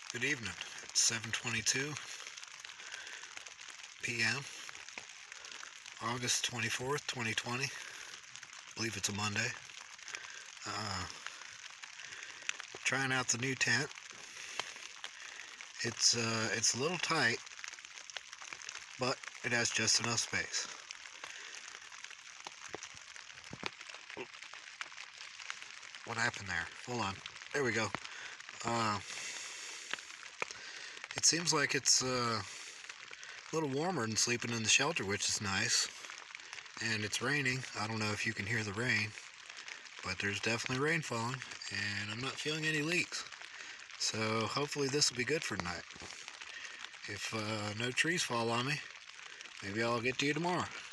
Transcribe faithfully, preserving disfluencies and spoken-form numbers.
Good evening. It's seven twenty-two p m August twenty-fourth, twenty twenty. I believe it's a Monday. Uh, trying out the new tent. It's uh, it's a little tight, but it has just enough space. What happened there? Hold on. There we go. Uh, it seems like it's uh, a little warmer than sleeping in the shelter, which is nice. And it's raining. I don't know if you can hear the rain, but there's definitely rain falling, and I'm not feeling any leaks. So hopefully this will be good for tonight. If uh, no trees fall on me, maybe I'll get to you tomorrow.